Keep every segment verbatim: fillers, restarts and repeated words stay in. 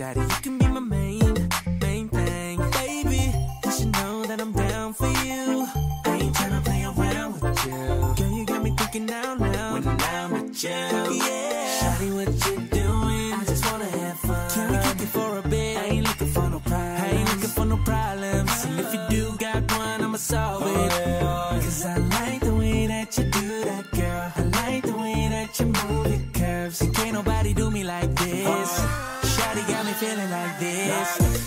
Shawty, you can be my main, main thing. Baby, you should know that I'm down for you. I ain't tryna play around with you. Girl, you got me thinking now, now, when I'm with you. Yeah, Shawty, what you doing? I just wanna have fun. Can we kick it for a bit? I ain't looking for no problems. I ain't looking for no problems. And if you do got one, I'ma solve it. Cause I like the way that you do that, girl. I like the way that you move your curves. And can't nobody do me like this. Shawty got me feeling like this.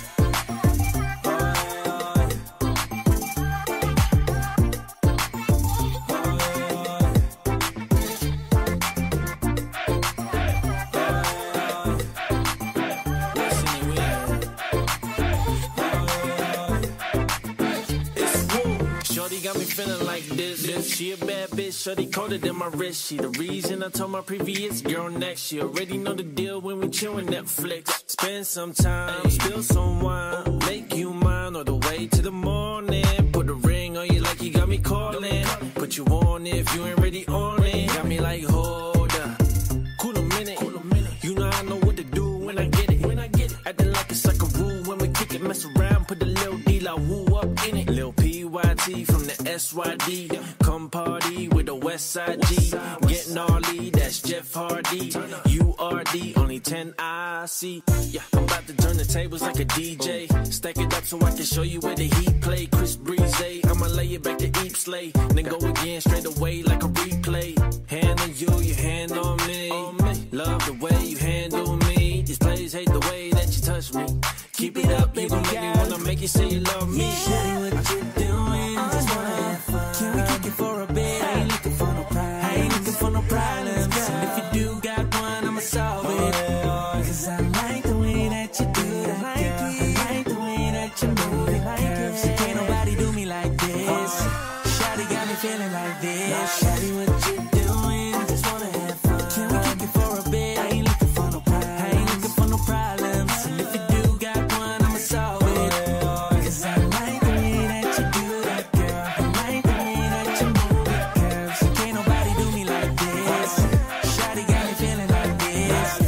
Got me feeling like this. this. She a bad bitch, shorty colder than my wrist. She the reason I told my previous girl next. She already know the deal when we chillin' Netflix. Spend some time, spill some wine, make you mine all the way to the morning. Put a ring on you like you got me calling. Put you on it if you ain't ready on it. Got me like hold up, cool a minute. You know I know what to do when I get it. When I get it, acting like it's like a rule when we kick it. Mess around, put the little D like woo up in it. Lil P Y T from the S Y D. Come party with the West Side G. Get gnarly, that's Jeff Hardy. U R D, only ten I see. Yeah, I'm about to turn the tables like a D J. Stack it up so I can show you where the heat play. Chris Breeze, I'ma lay it back to Eep Slay. Then go again straight away like a replay. Hand on you, your hand on me. Love the way you handle me. These players hate the way that you touch me. Keep it up, baby, make me wanna make you say you love me. Shawty, what you doing? Just wanna have fun. Can we kick it for a bit? I ain't looking for no problems. I ain't looking for no problems. And if you do got one, I'ma solve it. Cause I like the way that you do that, girl. I like the way that you move it, curves. So can't nobody do me like this. Shawty got me feeling like this. Shawty, what you doing? Just wanna have fun. Can we kick it for a bit? I ain't looking for no problems. I ain't looking for no problems. And if you do got one, I'ma solve it. Cause I like the way that you do that, girl. I like the way that you move it, curves. So can't nobody do me like this. Shawty got me feeling like this.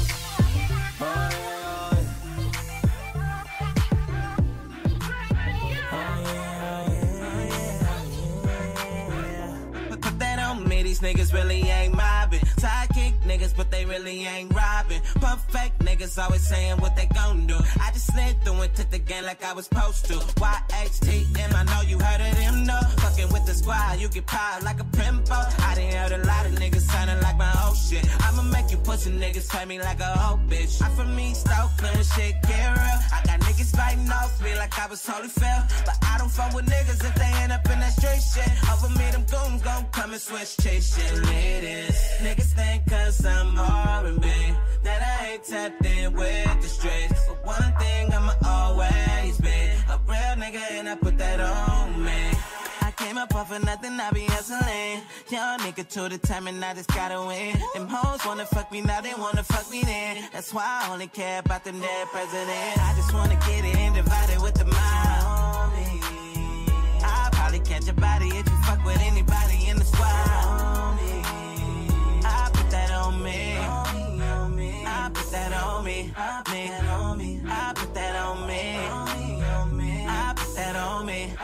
Put that on me, these niggas really ain't mobbing. Sidekick niggas, but they really ain't robbing. Perfect niggas always saying what they gon' do. I just slid through and took the game like I was supposed to. Y H T M, I know you heard of them, no. Fucking with the squad, you get powered like a Primpo. I done heard a lot of niggas sounding like my old shit. I'ma make you pussy niggas pay me like a old bitch. I'm from East Oakland when shit get real. I got niggas fighting off me like I was Holyfield. But I don't fuck with niggas if they end up in that street shit. Over me, them goons gon' come and switch chase shit. Ladies, niggas think cause I'm R and B that I ain't tapped in with the streets. But one thing I'ma always be a real nigga and I put that on me. I came up off of nothing, I be hustling. Young nigga to the time and I just gotta win. Them hoes wanna fuck me now, they wanna fuck me then. That's why I only care about them dead presidents. I just wanna get it and divide it with the mind. I'll probably catch a body if you fuck with anybody in the squad. I put that on me. I put that on me. I put that on me. I put that on me. I put that on me.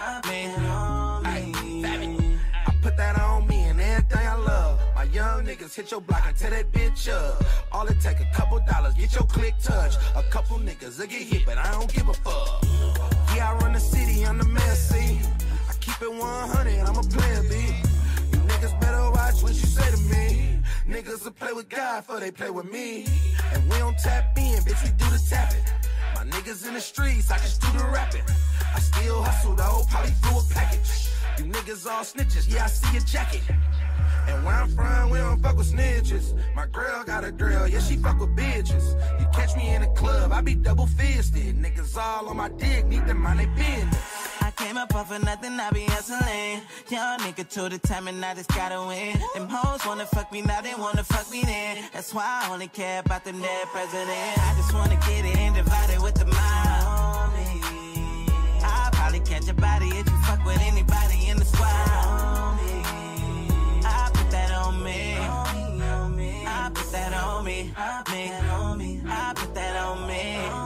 I put that on me and everything I love. My young niggas hit your block and tear that bitch up. All it take a couple dollars, get your click touch. A couple niggas will get hit, but I don't give a fuck. Yeah, I run the city, I'm the man, see. I keep it one hundred, I'm a player, B. You niggas better watch what you say to me. Niggas will play with God before they play with me. And we don't tap in, bitch, we do the tapping. My niggas in the streets, I just do the rapping. I still hustle the whole poly through a package. You niggas all snitches, yeah, I see your jacket. And where I'm from, we don't fuck with snitches. My girl got a girl, yeah, she fuck with bitches. You catch me in the club, I be double fisted. Niggas all on my dick, need to mind they business. I came up off of nothing, I be hustling. Young nigga to the time and I just gotta win. Them hoes wanna fuck me now, they wanna fuck me then. That's why I only care about them dead presidents. I just wanna get it and divide it with the mind. I'll probably catch a body if you fuck with anybody in the squad. I put that on me. I put that on me. I put that on me. I put that on me.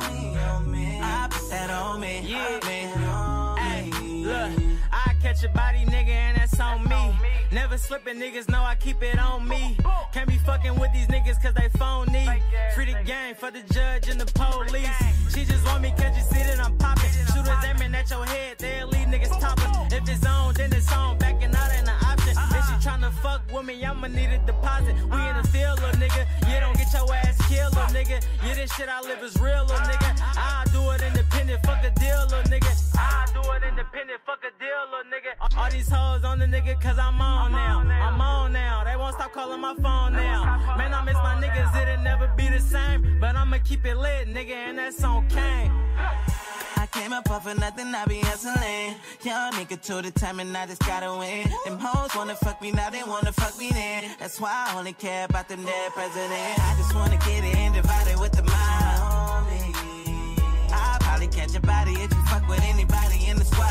your body, nigga, and that's on me. Never slipping, niggas know I keep it on me. Can't be fucking with these niggas cause they phony. Free the game for the judge and the police. She just want me cause you see that I'm popping. Shooters aiming at your head, they'll leave niggas topless. If it's on, then it's on, backing out ain't an option. If she tryna fuck with me, I'ma need a deposit. We in the field, little nigga. You don't get your ass killed, little nigga. Yeah, this shit I live is real, little nigga. I'll do it independent, fuck a deal, little nigga. I'll do it independent, fuck a deal, little nigga. All these hoes on the nigga cause I'm on now. I'm on now. They won't stop calling my phone now. Man, I miss my niggas, it'll never be the same. But I'ma keep it lit, nigga, and that's on Kane. I came up off of nothing, I be hustling. Young nigga to the time and I just gotta win. Them hoes wanna fuck me now, they wanna fuck me then. That's why I only care about them dead president. I just wanna get in, divided with the mind. I'll probably catch a body if you fuck with anybody in the squad.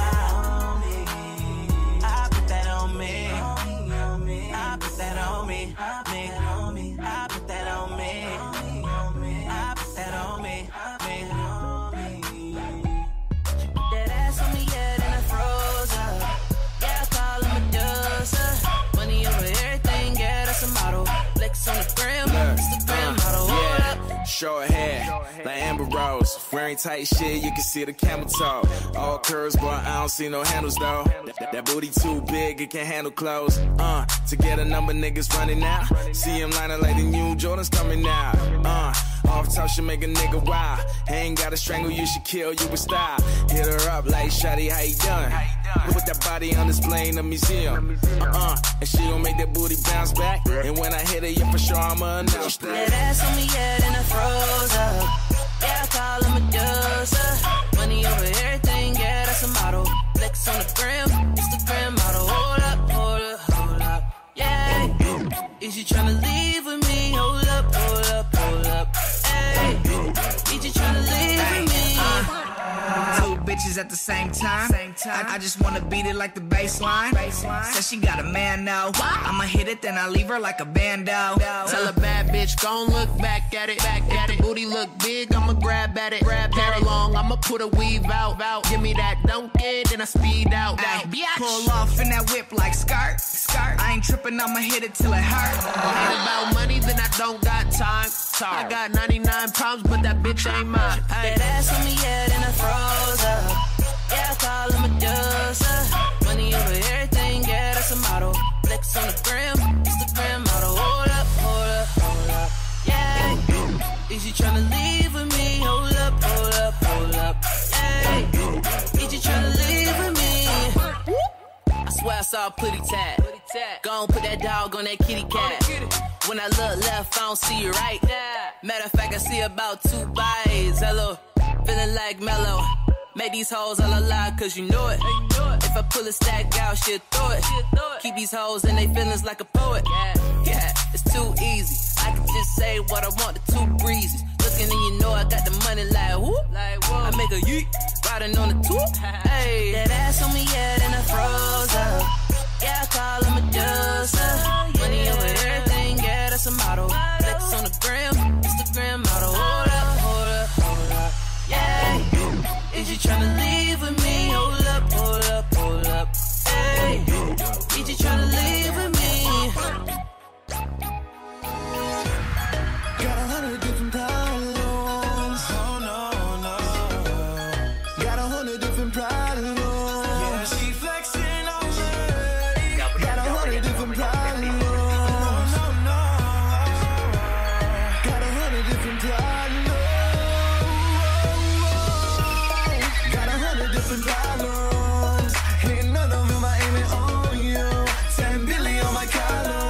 I put that on me. I put that on me. Me. I put that on me. I put that on me. Me. That ass on me, yeah, then I froze up. Yeah, I call him Medusa. Money over everything, yeah, that's a model. Flex on the gram, Instagram model. Yeah, short hair, like Amber Rose. Wearing tight shit, you can see the camel toe. All curves, but I don't see no handles though. That, that booty too big, it can't handle clothes. Uh, to get a number, niggas running out. See him lining like the new Jordans coming out. Uh, off top should make a nigga wild. Ain't gotta strangle you, should kill you with style. Hit her up like, shawty, how you doing? Put that body on display in the museum. Uh-uh, and she gon' make that booty bounce back. And when I hit her, yeah, for sure I'ma announce that. That ass on me, yeah, then I froze up. Yeah, I call him Medusa. Money over everything, yeah, that's a model. Flex on the gram, Instagram model. Hold up, hold up, hold up, yeah. Is you tryna leave with me? Hold up, hold up, hold up, hey. Is you tryna leave with me? Two bitches at the same time. Same time. I, I just wanna beat it like the baseline. baseline. Says she got a man now. I'ma hit it, then I leave her like a bando. Tell a bad bitch, gon' look back at it. Back at if the it. Booty look big, I'ma grab at it. Grab hair long, I'ma put a weave out. out. Give me that donkey, then I speed out. Ay, pull off in that whip like skirt. Skirt. I ain't tripping, I'ma hit it till it hurt. Ain't about money, then I don't got time. I got ninety-nine pounds, but that bitch ain't mine. That ass on me, yeah, then I froze up. Yeah, I call him Medusa. Money over everything, yeah, that's a model. Flex on the gram, Instagram model. Hold up, hold up, hold up, yeah. Is you tryna leave with me? Hold up, hold up, hold up, yeah. Is you tryna leave with me? I swear I saw a pretty tat. Gon' put that dog on that kitty cat. When I look left, I don't see you right. Matter of fact, I see about two bites. Hello, feeling like mellow. Make these hoes all alive, cause you know it. If I pull a stack out, shit throw it. Keep these hoes in they feelings like a poet. Yeah, it's too easy. I can just say what I want, the two breezes. Looking and you know I got the money like whoop. I make a yeet, riding on the tour. Hey, that ass on me, yeah, then I froze up. Yeah, I call him Medusa. Money over everything, yeah, that's a model. Flex on the gram, Instagram model. Hold up, hold up, hold up, yeah. Is you tryna leave with me? Hold up, hold up, hold up, hey. Is you tryna leave with me? Got a hundred different problems. Oh no, no. Got a hundred different problems. Yeah, she flexing on me. Got a hundred different problems. No, no, no. Got a hundred different problems. Got a hundred different problems. Ain't none of them I aiming on you. Ten billion on my column.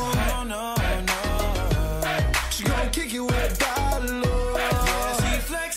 Kick you with a bottle, yeah, she flex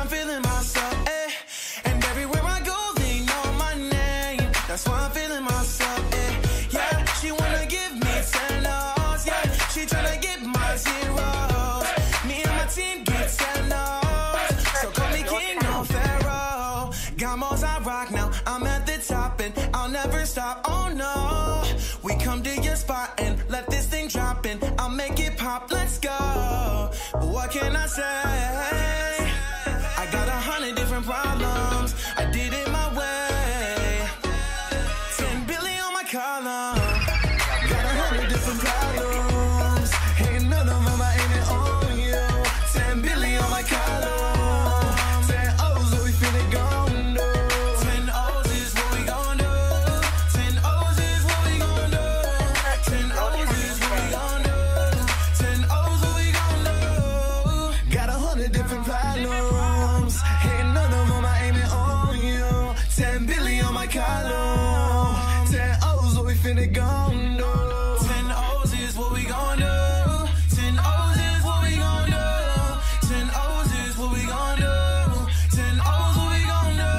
I'm feeling myself, eh. And everywhere I go, they know my name. That's why I'm feeling myself, eh. Yeah, she wanna give me ten lows, yeah. She tryna get my zeros. Me and my team get ten lows. So call me king, no pharaoh. Gamos I rock now, I'm at the top and I'll never stop, oh no. We come to your spot and let this thing drop in. I'll make it pop, let's go. But what can I say? I got a hundred different problems. I did it my way. Ten billion on my column. Got a hundred different problems. Ain't none of them I ain't it on you. Ten billion on my column. Ten O's what we finna gon' do. Ten O's is what we gon' do. Ten O's is what we gon' do. Ten O's is what we gon' do. Ten O's what we gon' do. Got a hundred different problems. Ain't none of them I aim it on you. Ten billion on my column. Ten O's what we finna gon' do. Ten O's is what we gon' do. Ten O's is what we gon' do. Ten O's is what we gon' do. Ten O's what we gon' do.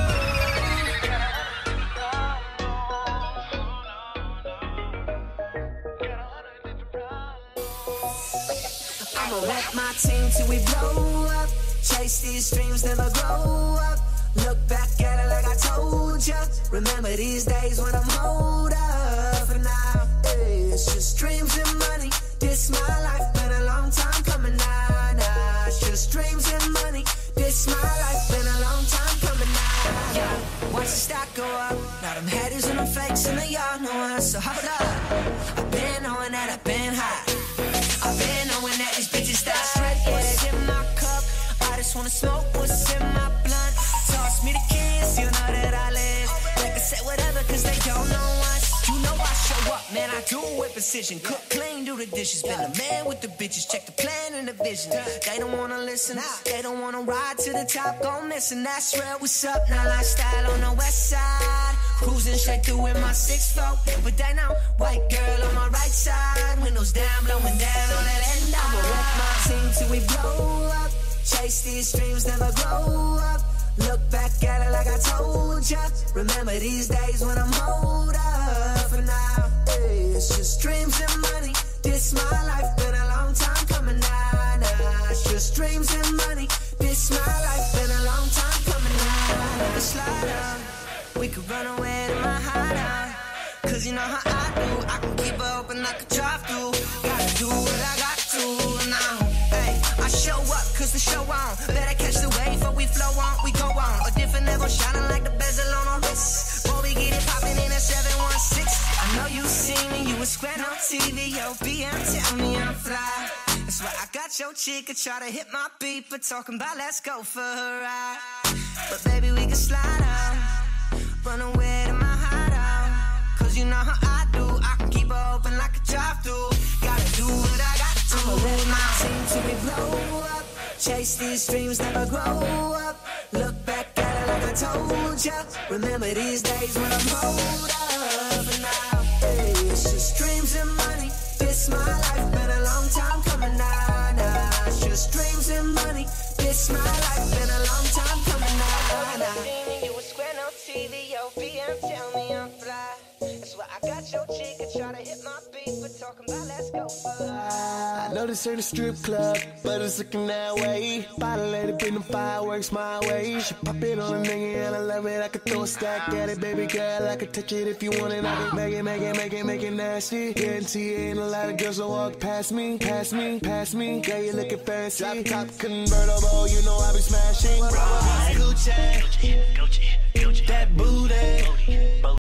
I'ma rep my team till we blow up. Chase these dreams, never grow up. Look back at it like I told ya. Remember these days when I'm hold up. For now, hey, it's just dreams and money. This my life, been a long time coming now. Nah, it's just dreams and money. This my life, been a long time coming now. Yeah, watch the stock go up. Now them haters and them fakes and they all know us. So hold up, I've been knowing that I've been high. I've been knowing that these bitches stop straight. What's in my cup? I just wanna smoke what's in my blunt. Toss me the keys, you know that I live. They can say whatever cause they don't know us. You know I show up, man, I do it with precision. Cook, clean, do the dishes. Been a man with the bitches, check the plan and the vision. They don't wanna listen, they don't wanna ride to the top, go missing. That's real, what's up? Now lifestyle on the west side. Cruising straight through in my six four. But they know, white girl on my right side. Windows down, blowing down on that end. I'ma rep my team till we blow up. Chase these dreams, never grow up. Look back at it like I told ya. Remember these days when I'm hold up. For now, hey, it's just dreams and money. This my life, been a long time coming now. Nah, it's just dreams and money. This my life, been a long time coming now. Never slide down. We could run away to my hideout. Cause you know how I do. I can keep her open, I can drive through. Gotta do what I got to now. Hey, I show up cause the show on. Better catch the wave before we flow on. We go on a different level, shining like the bezel on our wrist. Boy, we get it popping in a seven one six. I know you seen me, you was square on T V. Yo, B M, tell me I'm fly. That's why I got your chick and try to hit my beat. But talking about let's go for a ride. But baby, we can slide out. Run away to my hideout. Cause you know how I do. I can keep her open like a drive-through. Gotta do what I got to. I'ma rep my team till we blow up. Chase these dreams, never grow up. Look back at it like I told ya. Remember these days when I'm hold up. And now, hey, it's just dreams and money. This my life, been a long time coming now. Nah, it's just dreams and money. This my life, been a long time coming now. Nah. You was square on T V, yo, B M, tell me I'm fly. That's why I got your chick and try to hit my beat. But talking about let's go for I know this ain't a strip club, but it's looking that way. Bottle lady, bring the fireworks my way. She pop it on a nigga and I love it. I could throw a stack at it, baby girl. I could touch it if you want it. I can make it, make it, make it, make it nasty. Guarantee it ain't a lot of girls that walk past me, past me, past me. Yeah, you looking fancy. Drop top convertible, you know I be smashing. Gucci, Gucci, Gucci, Gucci. That booty, booty,